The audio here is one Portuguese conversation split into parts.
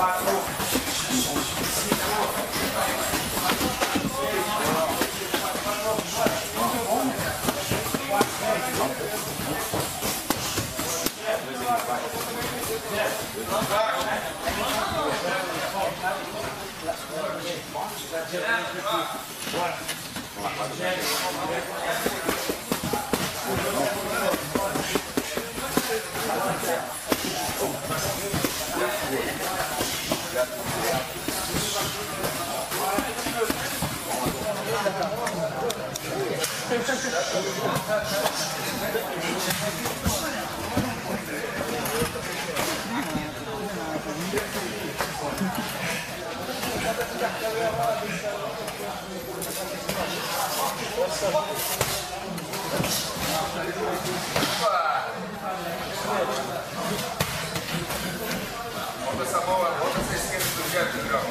Bota essa mão, bota essa esquerda do jeito, André.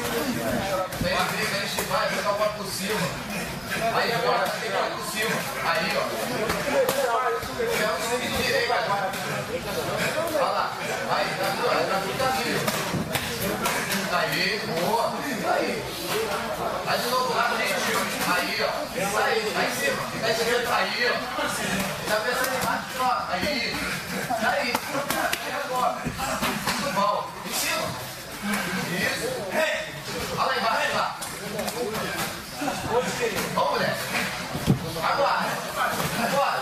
Vai jogar o par por cima. Aí agora, tem que ir por cima. Aí, ó. É o time de direita agora. Olha lá. Aí, tá no caminho. Aí, boa. Aí. Aí de novo lá, gente. Aí, ó. Isso aí, lá em cima. Fica esquerdo. Aí, ó. Tá pensando em baixo, ó. Aí. Aí. Aí agora. Muito bom. Em cima. Isso. Olha lá embaixo, lá. Vamos, moleque. Agora. Agora.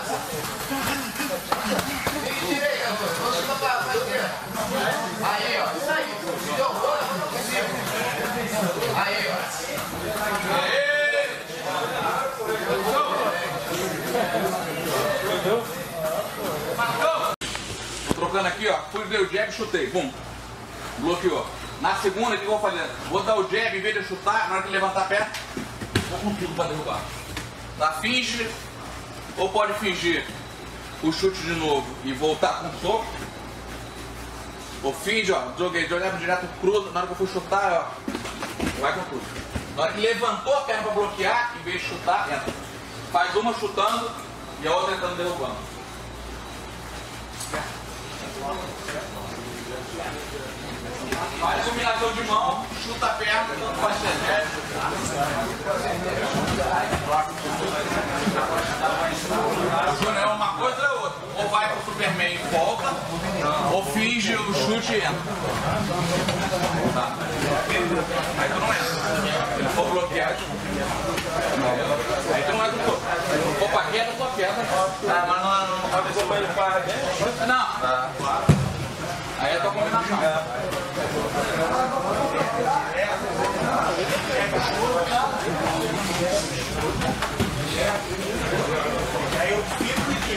Fique direita, vamos chutar pra esquerda. Aí, ó. Isso aí. Se deu bola, por cima. Aí, ó. Tô trocando aqui, ó. Fui ver o jab, chutei. Pum. Bloqueou. Na segunda, o que eu vou fazer? Vou dar o jab, em vez de eu chutar, na hora que levantar a perna, vou com tudo pra derrubar. Tá? Finge, ou pode fingir o chute de novo e voltar com o soco. Ou finge, ó, joguei, olhava direto, cruzo, na hora que eu for chutar, ó, vai com tudo. Na hora que levantou a perna pra bloquear, em vez de chutar, entra. Faz uma chutando e a outra entrando derrubando. Faz combinação de mão, chuta a perna, tanto faz ser. Júnior, é uma coisa ou outra. Ou vai pro Superman e volta, ou finge o chute e entra. Tá. Aí tu não entra. Se for bloqueado, aí tu não entra no topo. Se for pra queda, tua queda. Ah, mas não pode ser pra ele parar bem? Não. Aí é tua combinação. Aí eu fico e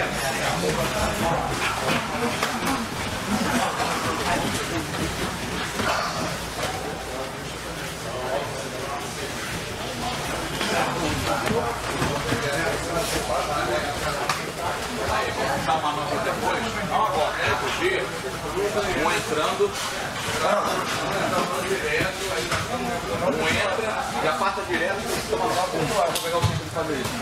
Aí vamos puxar uma nota depois. Não agora, fugir. Um entrando direto, um entra, já passa direto, toma uma nota, vou pegar o tempo de fazer isso.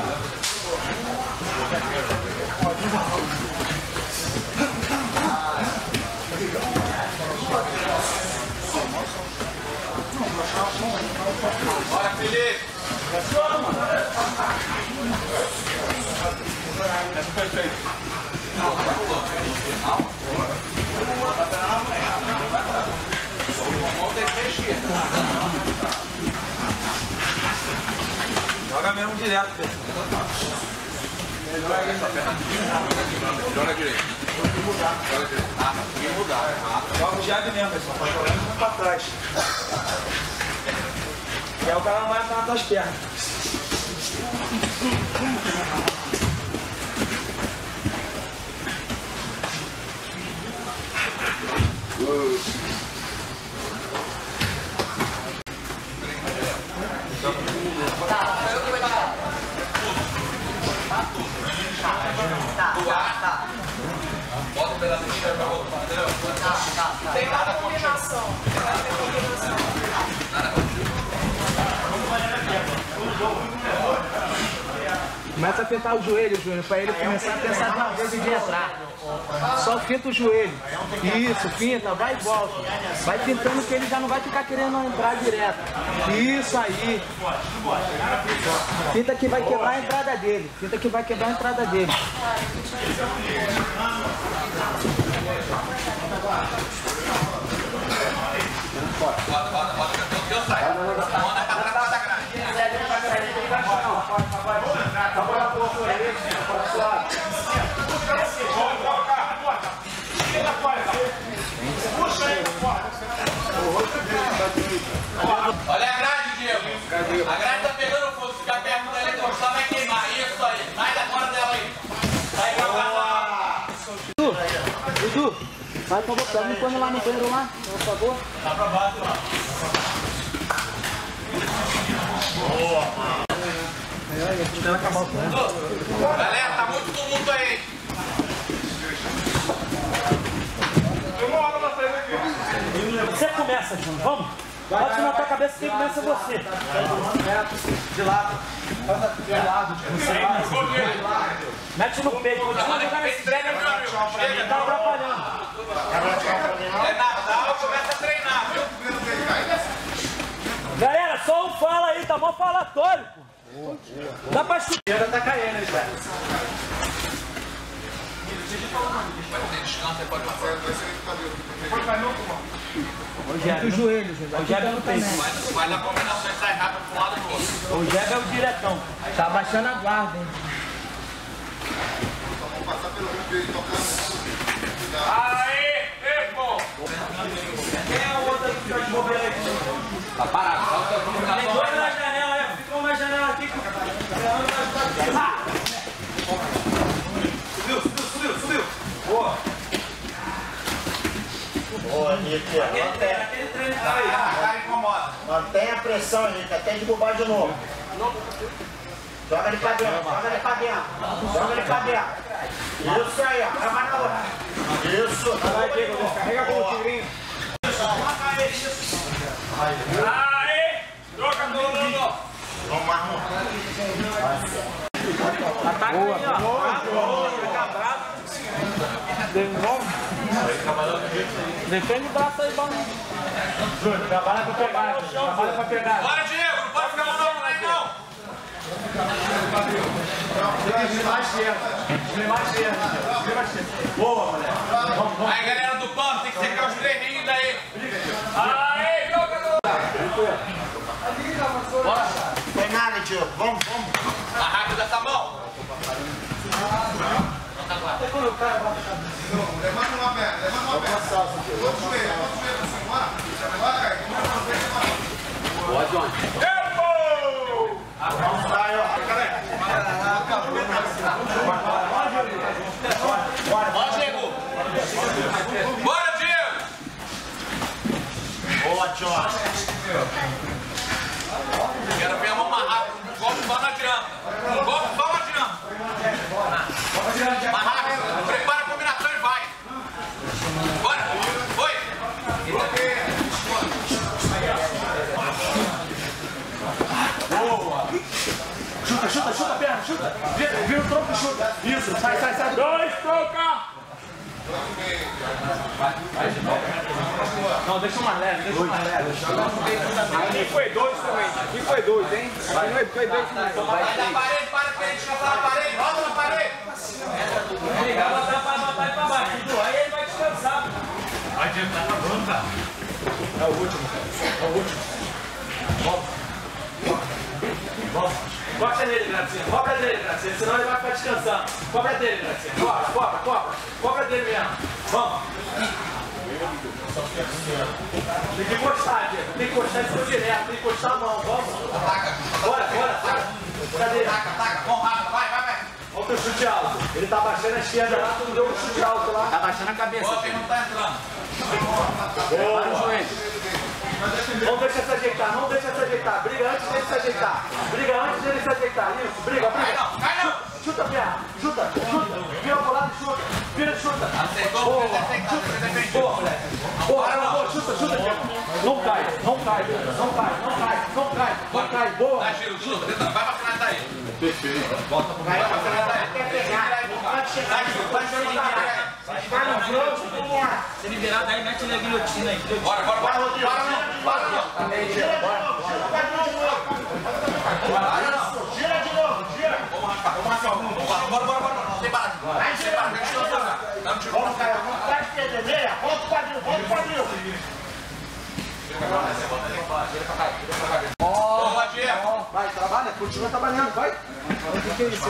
Bora, Felipe! joga mesmo direto, Pedro. Joga direito. Joga direito. Ah, tem que mudar. Joga o jab mesmo, pessoal. Vai jogando pra trás. E aí o cara não vai entrar nas tuas pernas. Bota um pedacinho pra voltar, entendeu? Tem nada combinação. Começa a apertar o joelho, Júnior, pra ele começar a pensar de uma vez de entrar. Só finta o joelho. Isso, finta, vai e volta. Vai pintando que ele já não vai ficar querendo entrar direto. Isso aí. Finta que vai quebrar a entrada dele. Finta que vai quebrar a entrada dele. Olha a grade, Diego. A grade tá pegando fogo. Se ficar perto da eletrostar, vai queimar. Isso aí. Sai da fora dela aí. Sai pra lá. Dudu, vai, por favor, me põe lá no banheiro lá, por favor. Tá pra baixo lá. Boa, mano. Galera, tá muito tumulto aí. Você começa, Júnior, vamos? Bate na tua cabeça, quem começa é você. De lado. De lado. Mete no peito, continua jogando esse Jeb, ele tá atrapalhando. É Natal, começa a treinar, viu? Galera, só um fala aí, tá mó falatório, pô. Dá pra chutar. Tá caindo, já. Vai ter descanso, você pode passar. Finta o joelho, Júlio. O Jeb é no peito. Vai na combinação e sai rápido pro lado e pro outro. O Jeb é o diretão. Tá abaixando a guarda, hein? Aê, pô! Quem é o outro que tá de bobeira aí? Tá parado, só que a Tem combinação. dois na janela, aí. Ficou uma janela aqui. Subiu. Boa. Boa, Henrique. Aquele treino tá aí. A cara incomoda. Mantém a pressão, Henrique, até derrubar de novo. Joga ele pra dentro, joga ele pra dentro. Joga ele pra dentro. Isso aí, ó. Vai mais na outra. Isso. Vai, Diego. Carrega com o tigrinho. Aê! Troca todo mundo! Vamos mais um. Ataca aí, ó. Defende o braço aí, vamos. Trabalha pra pegar. Trabalha pra pegar. Bora, Diego! Não pode ficar monótono aí, não! Boa, moleque. Aí, galera do pano, tem que secar os treininhos daí. Aê, jogador! Bora! Tem nada, Diego. Vamos. Tá rápido essa mão. Levanta uma perna, levanta uma perna. Outro joelho pra cima. Vai, Caio. Boa, Johnny. Vamos lá, ó. Bora, Diego! Bora, Diego! Boa, John. Quero ver a mão mais rápido. Um golpe só não adianta. Um golpe só não adianta. Mais rápido. Prepara a combinação e vai. Bora. Foi. Boa. Chuta a perna, chuta. Vira o tronco e chuta. Isso, sai. Dois, troca! Não, deixa mais leve. Aqui foi dois também. Aqui foi dois, hein? Foi dois. Vai da parede, para que a gente descansar na parede. Roda na parede. Ela vai pra pra baixo. Aí ele vai descansar. Vai adiantar, tá bom, cara. É o último, Volta. Cobra dele, Gracinha. Senão ele vai ficar descansando. Cobra dele, Gracinha. Cobra dele mesmo. Vamos. Tem que encostar, Diego. Tem que encostar em cima direto. Tem que encostar a mão. Vamos. Bora. Cadê? Ataca. Mão rápida. Vai. Olha o teu chute alto. Ele tá baixando a esquerda lá. Tu deu um chute alto lá. Tá baixando a cabeça. Bota, ele não tá entrando. Para o joelho. Não deixa se ajeitar. Briga antes dele se ajeitar. Isso. Briga. Cai não. Chuta a perna. Chuta. Vira pro lado e chuta. Vira e chuta. Aceitou, você defendeu. Boa, moleque. Boa, chuta. Não cai. Boa. Dá giro, chuta. Vai pra finalizar daí. Perfeito. Vai pra finalizar daí. Quer pegar? Pode chegar. Vai, vai, Vai no fronte, vamos lá. Se ele virar, daí mete ele na guilhotina aí. Bora, bora, bora. Para não, para não. Gira de novo, gira de novo, gira. Vamos arrancar. Bora, bora, bora. Sem parar. Sem parar. Dá um tiro. Vamos, cara, vamos para a esquerda, meia. Volta o quadril, volta o quadril. Boa, Diego. Vai, trabalha, continua trabalhando, vai. O que é isso?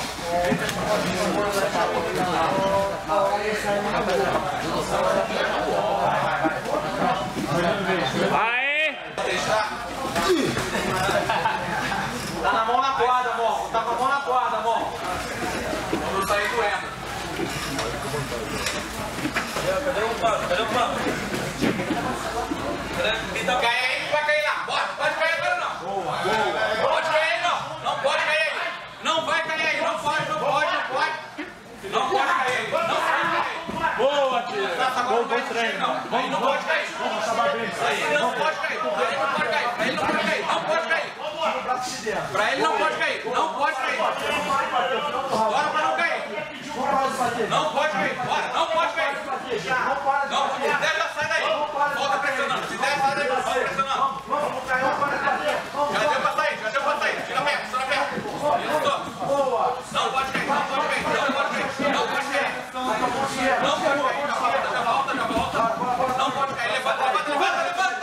Vai! Tá na mão na corda, amor. Tá com a mão na corda, amor. Vamos sair doendo. Cadê o pano? Cadê o pano? Cai aí, vai cair lá. Bora, pode cair agora não. Pode cair aí não. Não pode cair aí. Não vai cair aí. Não pode, não pode, não pode. Não pode cair aí. Não pode cair. Boa, tio! Bom treino. Não pode cair. Aí não pode cair. Aí não pode cair. Pra ele não pode cair. Não pode cair. Pra ele não pode cair. Não pode cair. Bora pra não cair. Não pode cair. Bora. Não pode cair. Não, se der, já sai daí. Volta pressionando. Se der, sai daí. Volta pressionando. Já deu pra sair. Já deu pra sair. Tira a perna. Tira a perna. Isso. Não pode cair. Não pode cair. Não pode cair. Não pode cair. Não pode cair. Já volta. Já volta. Já volta. Não pode cair. Levanta. Levanta. Levanta. Levanta.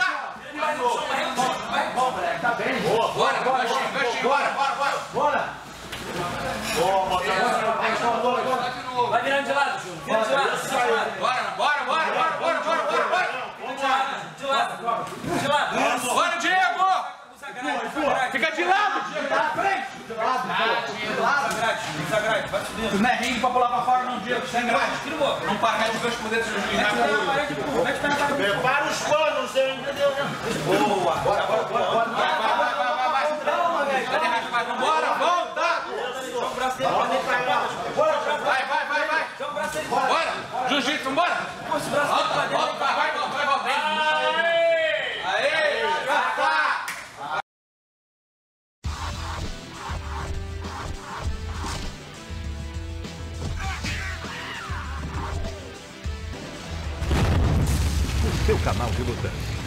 Tá bem, boa. Bora. Ganchinho. Ganchinho. Bora. Bora. Bora. Bora. Vai virando de lado, Júnior. Vira de lado. Bora. Bora. Bora. Bora. Bora. Bora. Bora. De lado. De lado. Bora, Diego. Fica de lado! Desagrade. Vai subindo. Não é ringue pra pular pra fora, não, Diego. Sem grade. Não para, mete os dois por dentro do juiz. Prepara os panos, entendeu? Boa. Bora. Vai. Bora, volta. Joga o braço dele pra dentro. Vai. Joga o braço dele. Bora. Jiu-jitsu, vambora. Puxa o braço dele pra dentro. Volta. Vai. Aê. Seu canal de luta.